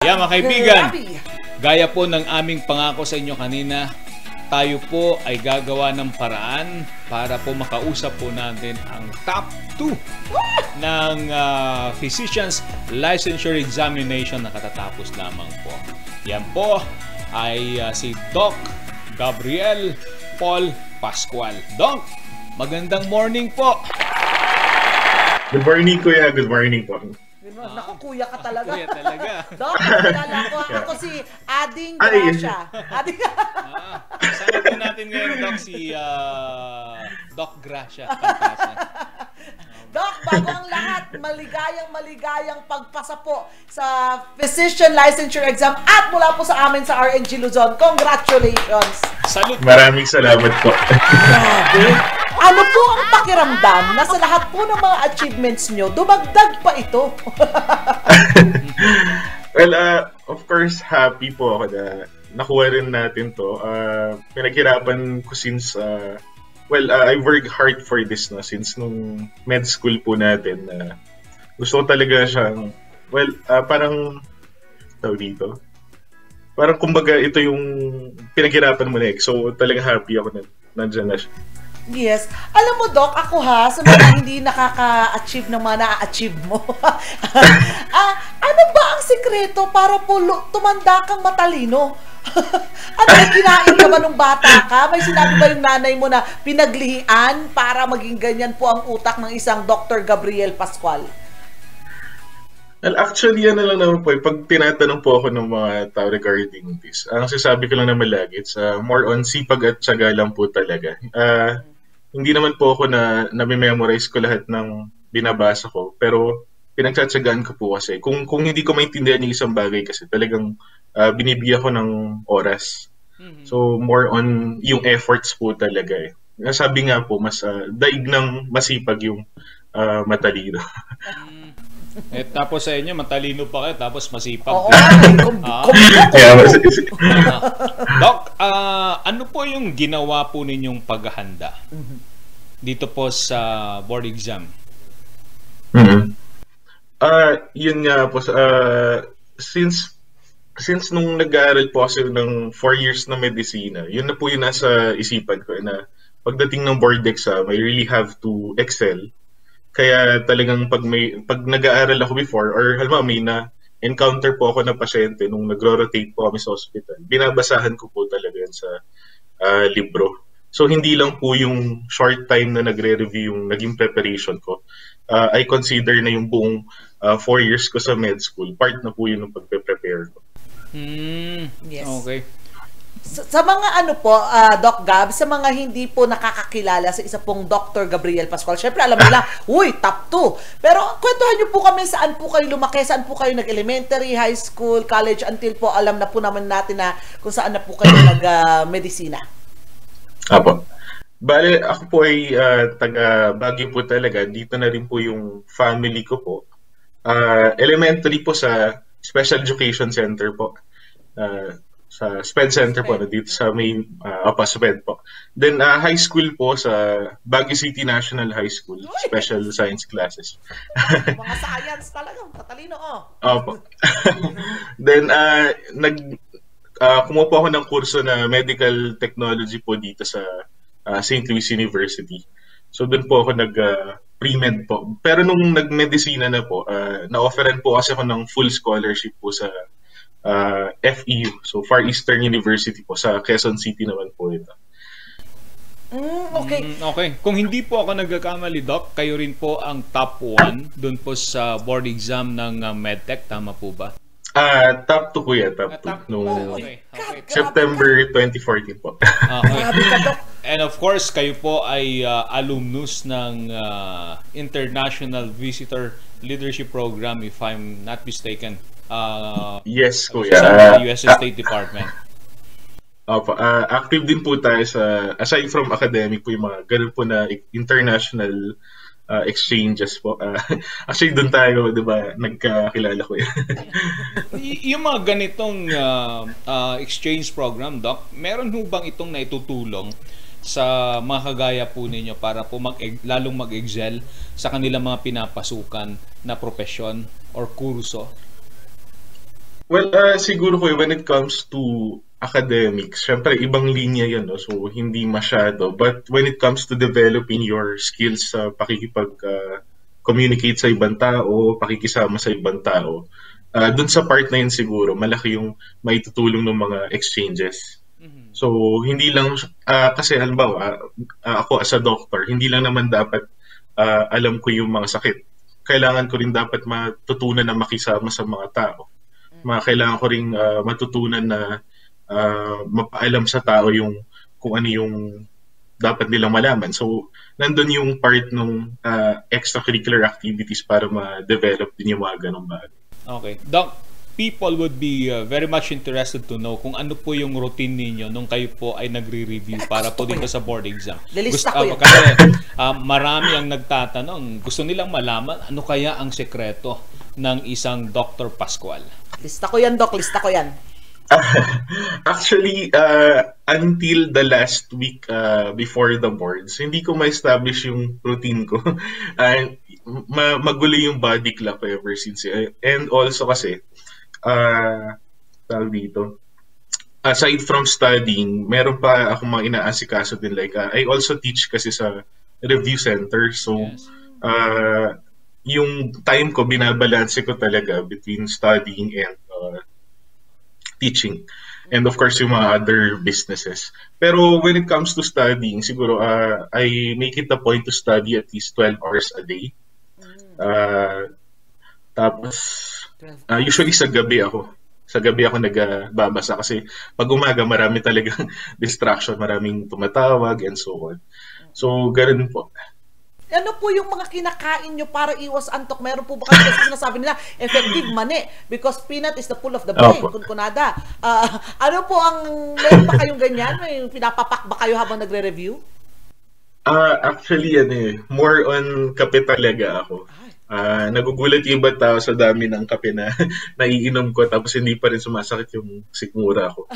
Yeah, mga kaibigan, gaya po ng aming pangako sa inyo kanina, tayo po ay gagawa ng paraan para po makausap po natin ang top 2 ng Physician's Licensure Examination na katatapos lamang po. Yan po ay si Doc Gabriel Paul Pascual. Doc, magandang morning po. Good morning, Kuya. Good morning po. Naku, kuya ka talaga. Kuya talaga. Doc, kilala ko. Ako si Ading Gracia. Kasama po natin ngayon, Doc, si Doc Gracia. Doc, bago ang lahat, maligayang pagpasa po sa Physician Licensure Exam at mula po sa amin sa RNG Luzon. Congratulations! Salute! Maraming salamat po. Grabe! Ano po ang pakiramdam na sa lahat po ng mga achievements nyo, dumagdag pa ito? Well, of course, happy po ako na nakuha rin natin to. Pinaghirapan ko since, I worked hard for this na since nung med school po natin. Gusto ko talaga siyang, parang, tawag dito, parang kumbaga ito yung pinaghirapan mo na eh. So talaga happy ako na nandyan na siya. Yes. Alam mo, Doc, ako sa mga hindi nakaka-achieve ng mga na-achieve mo. Ano ba ang sikreto para po tumanda kang matalino? At may kinain ka ba nung bata ka? May sinabi ba yung nanay mo na pinaglihian para maging ganyan po ang utak ng isang Dr. Gabriel Pascual? Well, actually, yan na lang naman po. Pag tinatanong po ako ng mga tao regarding this, ang sasabi ko lang naman lagi, it's more on sipag at tiyaga lang po talaga. Hindi naman po ako na nami-memorize ko lahat ng binabasa ko, pero pinagtsatsagaan ko po kasi. Kung hindi ko maintindihan yung isang bagay kasi talagang binibigyan ko ng oras. So, more on yung efforts po talaga eh. Sabi nga po, mas daig ng masipag yung matalino. Tapos sa inyo, matalino pa kayo, tapos masipag. Oo, Doc, ano po yung ginawa po ninyong paghahanda dito po sa board exam? Yun nga po, since nung nag-aaral po kasi ng 4 years na medisina, yun na po yung nasa isipan ko na pagdating ng board exam, I really have to excel. Kaya talagang pag nag-aaral ako before or halimbawa may na-encounter po ako na pasyente nung nagro-rotate po kami sa hospital, binabasahan ko po talaga yan sa libro. So hindi lang po yung short time na nagre-review yung naging preparation ko. I consider na yung buong 4 years ko sa med school, part na po yun ng pagpe-prepare ko. Yes. Okay. Sa mga Doc Gab, sa mga hindi po nakakakilala sa isa pong Dr. Gabriel Pascual, syempre alam nila, top 2. Pero kwentuhan niyo po kami saan po kayo lumaki, saan po kayo nag-elementary, high school, college, until po alam na po naman natin na kung saan na po kayo nag-medisina. Apo. Bale, ako po ay taga Baguio po talaga. Dito na rin po yung family ko po. Elementary po sa Special Education Center po. Sa SPED Center po, dito sa may SPED po. Then high school po sa Baguio City National High School, special science classes. Mga science talaga, katalino Opo. Then kumuha po ako ng kurso na medical technology po dito sa St. Louis University. So doon po ako pre-med po. Pero nung nag-medicina na po, na-offeran po kasi ako ng full scholarship po sa FEU, so Far Eastern University po, sa Quezon City naman po ito. Okay. Kung hindi po ako nagkakamali, Doc, kayo rin po ang top 1 dun po sa board exam ng MedTech, tama po ba? Top 2 po yan, top 2. Okay. September 2014 po. Okay. And of course, kayo po ay alumnus ng International Visitor Leadership Program, if I'm not mistaken. Yes, Kuya. Sa US State Department. Active din po tayo sa, aside from academic po, yung mga ganun po na international exchanges po. Actually, doon tayo, di ba, nagkakilala ko yan. Yung mga ganitong exchange program, Doc, meron ho bang itong naitutulong sa mga kagaya po ninyo para po lalong mag-excel sa kanilang mga pinapasukan na propesyon or kurso? Well, siguro ko when it comes to academics, syempre ibang linya yan, no? So hindi masyado. But when it comes to developing your skills sa communicate sa ibang tao, pakikisama sa ibang tao, dun sa part na yun siguro, malaki yung maitutulong ng mga exchanges. So, hindi lang, kasi halimbawa, ako as a doctor, hindi lang naman dapat alam ko yung mga sakit. Kailangan ko rin dapat matutunan na makisama sa mga tao. Kailangan ko rin matutunan na mapaalam sa tao yung kung ano yung dapat nilang malaman. So, nandun yung part ng extracurricular activities para ma-develop din yung mga ganong bagay. Okay. Doc, people would be very much interested to know kung ano po yung routine ninyo nung kayo po ay nagre-review para po dito sa board exam. Lilista ko yun. Kasi marami ang nagtatanong, gusto nilang malaman ano kaya ang sekreto ng isang Dr. Pascual. Lista ko yan, Doc. Lista ko yan. Actually, until the last week before the boards, hindi ko ma-establish yung routine ko. Magulo yung body clock ever since. And also kasi, tawag dito, aside from studying, meron pa akong mga inaasikaso din. Like, I also teach kasi sa review center. So, Yes. Yung time ko, binabalanse ko talaga between studying and teaching. And of course, yung mga other businesses. Pero when it comes to studying, siguro, I make it a point to study at least 12 hours a day. Tapos, usually sa gabi ako. Sa gabi ako nagbabasa kasi pag umaga marami talagang distraction, maraming tumatawag and so on. So, ganun po. Ano po yung mga kinakain nyo para iwas antok? Meron po ba kayo kasi sinasabi nila, effective mani because peanut is the full of the brain, kunkunada. Ano po ang, meron pa kayong ganyan? May pinapapak ba kayo habang nagre-review? Actually, more on kape talaga ako. Nagugulat yung iba tao sa dami ng kape na naiinom ko tapos hindi pa rin sumasakit yung sikmura ko.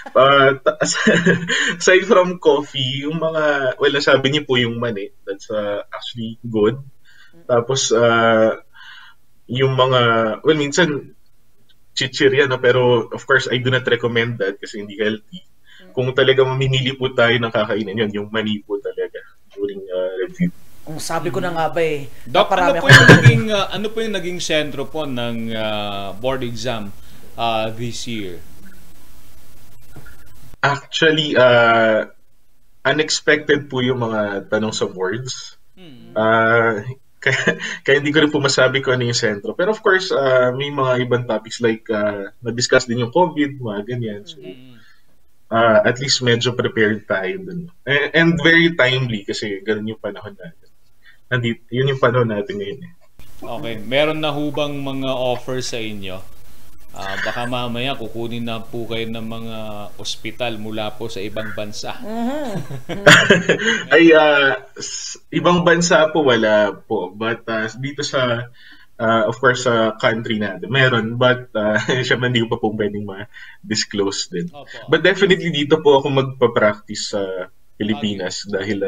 Aside from coffee, yung mga, well, sabi niyo po yung mani, that's actually good. Tapos, yung mga, well, minsan, chichirya, no? Pero of course, I do not recommend that kasi hindi healthy. Kung talaga mamimili po tayo ng kakainin yun, yung mani po talaga during review. Sabi ko na nga ba eh. Doc, ano po yung naging sentro po ng board exam this year? Actually, unexpected po yung mga tanong sa boards. Kaya hindi ko rin po masabi kung ano yung sentro. Pero of course, may mga ibang topics like na-discuss din yung COVID, mga ganyan. So, at least medyo prepared tayo dun. And very timely kasi ganun yung panahon natin. Yun yung panahon natin ngayon. Okay. Meron na hubang mga offers sa inyo? Baka mamaya kukunin na po kayo ng mga ospital mula po sa ibang bansa. Ay, ibang bansa po wala po. But dito sa, of course, sa country natin, meron. But syempre hindi ko pa po pwedeng ma-disclose din. Opo. But definitely dito po ako magpa-practice sa Pilipinas dahil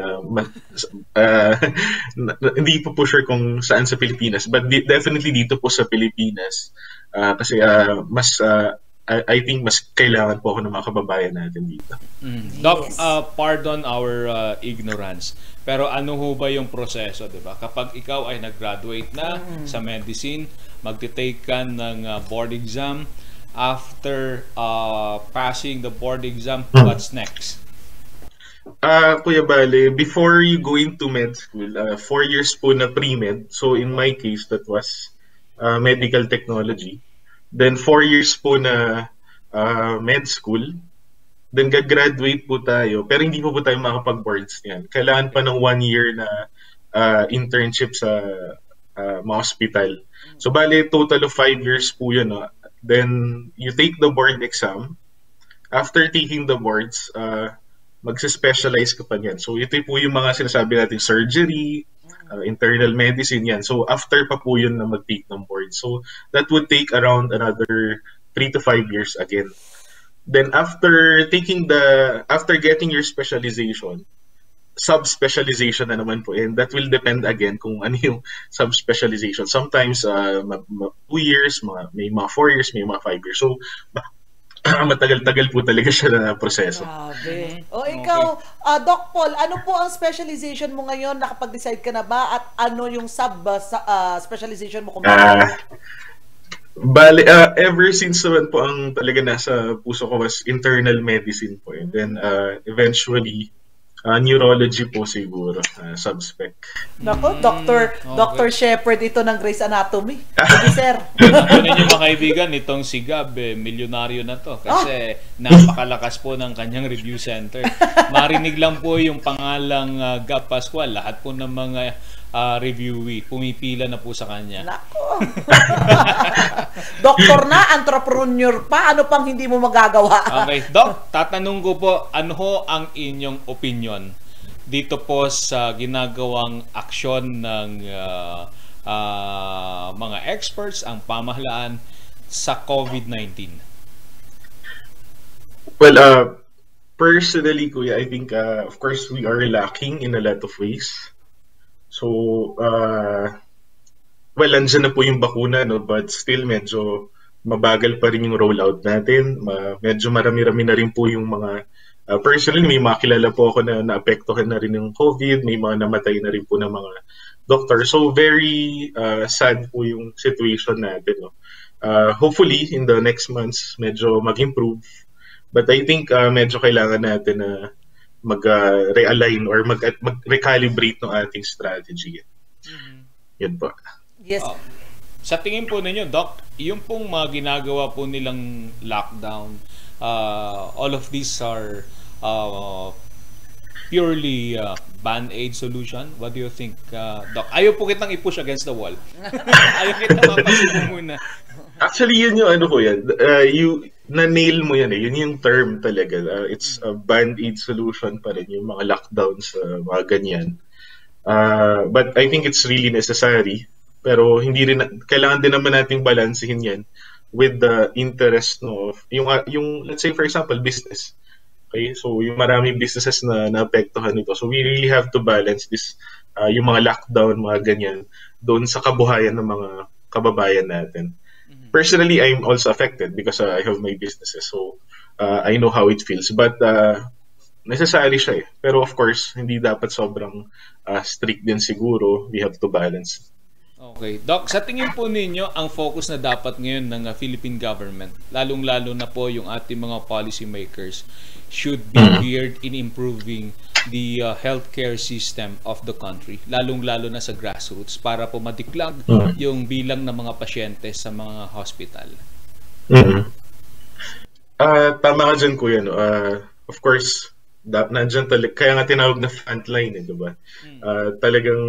hindi po sure kung saan sa Pilipinas. But definitely dito po sa Pilipinas. Kasi mas I think mas kailangan po ako ng mga kababayan natin dito. Doc, pardon our ignorance. Pero ano ho ba yung proseso, 'di ba? Kapag ikaw ay nag-graduate na sa medicine, magte-take ka ng board exam. After passing the board exam, what's next? Kuya Bale, before you go into med school, 4 years po na pre-med. So in my case, that was medical technology. Then 4 years po na med school. Then gagraduate po tayo. Pero hindi po tayo makapag-boards niyan. Kailangan pa ng 1 year na internship sa mga hospital. So bale, total of 5 years po yun. No? Then you take the board exam. After taking the boards, magse-specialize ka pa niyan. So ito po yung mga sinasabi natin, surgery, internal medicine yan. So after pa po yun na mag-take ng board. So that would take around another 3 to 5 years again. Then after getting your specialization, subspecialization na naman po, and that will depend again kung ano yung subspecialization. Sometimes 2 years, may mga 4 years, may mga 5 years. So matagal-tagal po talaga siya na proseso. Grabe. O ikaw, Doc Paul, ano po ang specialization mo ngayon? Nakapag-decide ka na ba? At ano yung specialization mo kung Bale, ever since naman po ang talaga nasa puso ko was internal medicine po. And then eventually, neurology po siguro, subspec. Nako, Dr. Shepherd ito ng Grey's Anatomy. Sige, sir. Yun yung mga kaibigan, itong si Gab, milyonaryo na to. Kasi napakalakas po ng kanyang review center. Marinig lang po yung pangalang Gab Pascual. Lahat po ng mga reviewee, pumipila na po sa kanya. Nako. Doktor na, entrepreneur pa, ano pang hindi mo magagawa? Okay, Doc, tatanong ko po, ano ho ang inyong opinion dito po sa ginagawang aksyon ng mga experts, ang pamahalaan sa COVID-19? Well, personally, Kuya, I think, of course, we are lacking in a lot of ways. So, well, andyan na po yung bakuna, no? But still, medyo mabagal pa rin yung rollout natin. Medyo marami-rami na rin po yung mga, personally, may mga kilala po ako na naapektuhan na rin ng COVID, may mga namatay na rin po ng mga doctor. So, very sad po yung situation natin, no? Hopefully, in the next months, medyo mag-improve. But I think medyo kailangan natin na mag-realign or mag-recalibrate ng ating strategy. Yun po. Yes. Sa tingin po ninyo, Doc, yung pong mga ginagawa po nilang lockdown, all of these are purely band-aid solution? What do you think, Doc? Ayaw po kitang i-push against the wall. Ayaw kitang mapasok muna. Actually, yun yung ano ko yan. Na-nail mo yan eh. Yun yung term talaga. It's a band-aid solution pa rin, yung mga lockdowns, mga ganyan. But I think it's really necessary. Pero hindi rin, kailangan din naman nating balansehin yan with the interest no, yung let's say for example, business. Okay? So yung maraming businesses na naapektuhan nito. So we really have to balance this, yung mga lockdown, mga ganyan, doon sa kabuhayan ng mga kababayan natin. Personally, I'm also affected because I have my businesses. So, I know how it feels. But, necessary siya eh. Pero of course, hindi dapat sobrang strict din siguro. We have to balance. Okay. Doc, sa tingin po ninyo, ang focus na dapat ngayon ng Philippine government, lalong-lalo na po yung ating mga policy makers, should be geared in improving the healthcare system of the country, lalong-lalo na sa grassroots, para po madiklag yung bilang ng mga pasyente sa mga hospital. Tama ka dyan, Kuya. No? Of course, nandyan talaga, kaya nga tinawag na frontline, eh, diba? Talagang,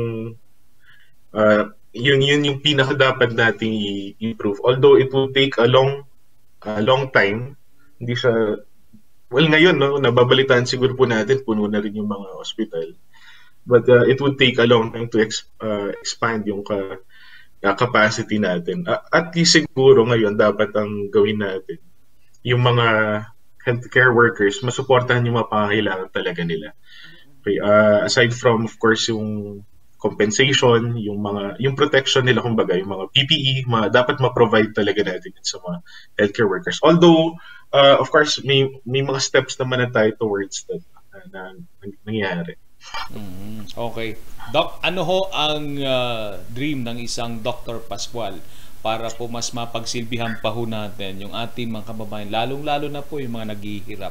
yun yung pinaka dapat nating i-improve. Although it will take a long time, hindi siya. Well, ngayon, no, nababalitaan siguro po natin, puno na rin yung mga hospital. But it would take a long time to expand yung capacity natin. At least siguro ngayon, dapat ang gawin natin, yung mga healthcare workers, masuportahan yung mga pangangailangan talaga nila. Okay, aside from, of course, yung compensation, yung protection nila, kumbaga, yung mga PPE, dapat ma-provide talaga natin sa mga healthcare workers. Although, of course, may mga steps naman na tayo towards that na nangyayari. Okay. Doc, ano ho ang dream ng isang Dr. Pascual para po mas mapagsilbihan pa ho natin yung ating mga kababayan, lalong-lalo na po yung mga naghihirap?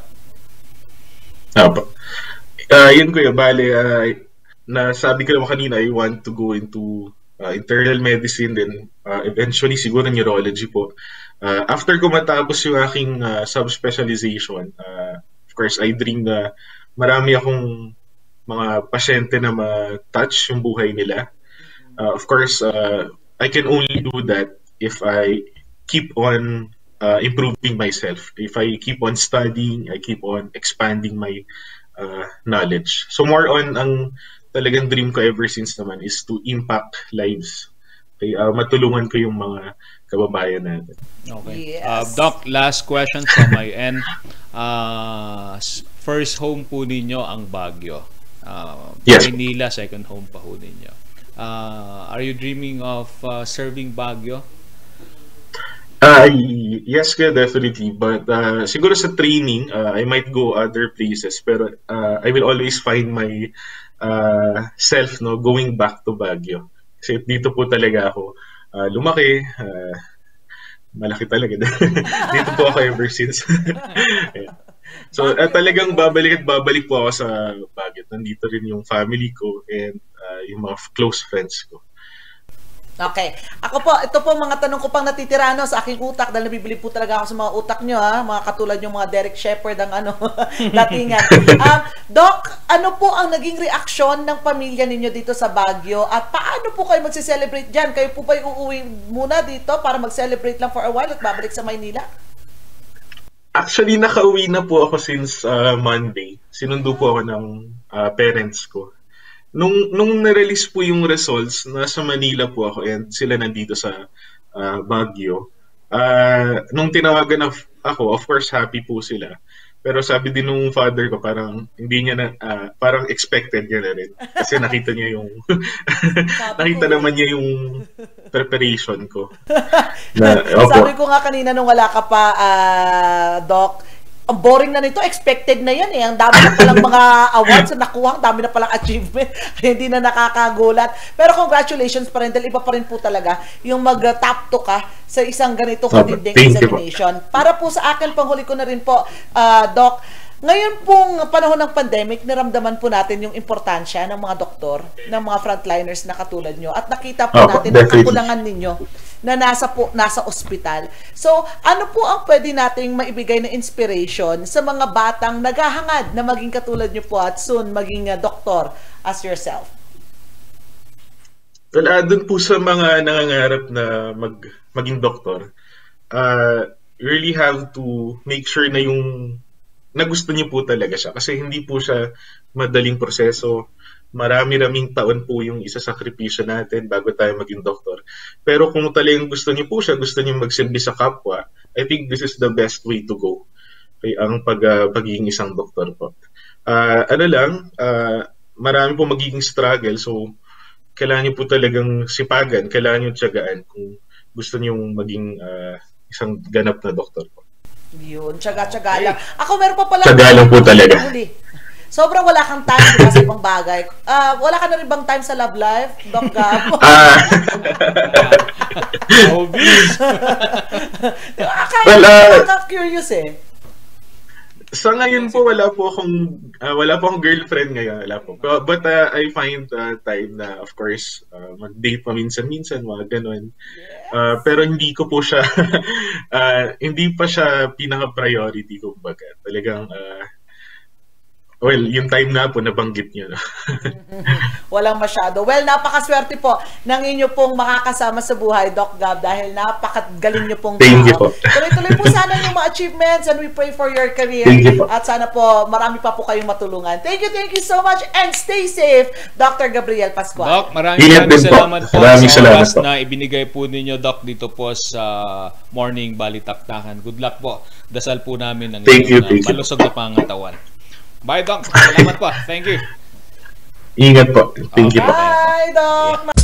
Yun ko yung bale, na sabi ko naman kanina, I want to go into internal medicine, then eventually siguro neurology po. After ko matapos yung aking subspecialization, of course, I dream na marami akong mga pasyente na ma-touch yung buhay nila. Of course, I can only do that if I keep on improving myself. If I keep on studying, I keep on expanding my knowledge. So more on ang talagang dream ko ever since naman is to impact lives. Okay, matulungan ko yung mga kababayan natin. Okay. Yes. Doc, last question from my end. First home po ninyo ang Baguio. Yes. Maynila, second home pa ho ninyo. Are you dreaming of serving Baguio? Yes, definitely. But siguro sa training, I might go other places. Pero I will always find my self, no, going back to Baguio. Kasi dito po talaga ako lumaki. Malaki talaga. Dito po ako ever since. Yeah. So talagang babalik po ako sa Baguio. Nandito rin yung family ko and yung mga close friends ko. Okay. Ako po, ito po mga tanong ko pang natitira sa aking utak dahil nabibili po talaga ako sa mga utak nyo, ha? Mga katulad yung mga Derek Shepherd ang datingan. Doc, ano po ang naging reaksyon ng pamilya ninyo dito sa Baguio at paano po kayo magse-celebrate dyan? Kayo po ba uuwi muna dito para mag-celebrate lang for a while at babalik sa Maynila? Actually, nakauwi na po ako since Monday. Sinundo po ako ng parents ko. Nung na-release po yung results, nasa Manila po ako and sila nandito sa Baguio. Nung tinawagan ako, of course, happy po sila. Pero sabi din nung father ko, parang hindi niya na, parang expected niya na rin. Kasi nakita niya yung, nakita naman niya yung preparation ko. Sabi ko nga kanina nung wala ka pa, Doc, ang boring na nito, expected na yan eh. Ang dami na palang mga awards na nakuha, ang dami na palang achievement, hindi na nakakagulat. Pero congratulations pa rin, dahil iba pa rin po talaga yung mag-top 2 ka sa isang ganitong matinding examination. Para po sa akin, panghuli ko na rin po, Doc, ngayon pong panahon ng pandemic, naramdaman po natin yung importansya ng mga doktor, ng mga frontliners na katulad nyo. At nakita po natin ang kakulangan ninyo na nasa ospital. So, ano po ang pwede nating maibigay na inspiration sa mga batang naghahangad na maging katulad nyo po at soon maging doktor as yourself? Well, doon po sa mga nangangarap na maging doktor, really have to make sure na na gusto niyo po talaga siya. Kasi hindi po siya madaling proseso. Marami-raming taon po yung isasakripisyo natin bago tayo maging doktor. Pero kung talagang gusto niyo po siya, gusto niyo magsilbi sa kapwa, I think this is the best way to go. Okay, ang pagiging isang doktor po. Marami po magiging struggle. So, kailangan niyo po talagang sipagan, kailangan niyo tiyagaan kung gusto niyo maging isang ganap na doktor po. Yun, tsaga-tsaga lang. Ako meron pa pala. Tsaga lang po talaga. Sobrang wala kang time diba, sa ibang bagay. Wala ka na rin bang time sa love life, Doc Gab? Curious eh. Sa ngayon po wala po akong girlfriend ngayon, wala po. But I find time na of course mag-date paminsan-minsan, mga ganun. Pero hindi ko po siya hindi pa siya pinaka-priority kumbaga. Talagang well, yung time na po nabanggit niyo. No? Walang masyado. Well, napakaswerte po ng inyo pong makakasama sa buhay, Doc Gab, dahil napakagaling niyo pong Thank you po. Tuloy-tuloy po sana yung mga achievements and we pray for your career. Thank you po. At sana po marami pa po kayong matulungan. Thank you so much and stay safe, Dr. Gabriel Pascual. Doc, maraming salamat po sa oras na ibinigay po ninyo, Doc, dito po sa Morning Balitaktakan. Good luck po. Dasal po namin ang inyong malusog na pangatawan. Bye, Doc. Salamat po. Thank you. Ingat po. Thank you po. Bye, Doc.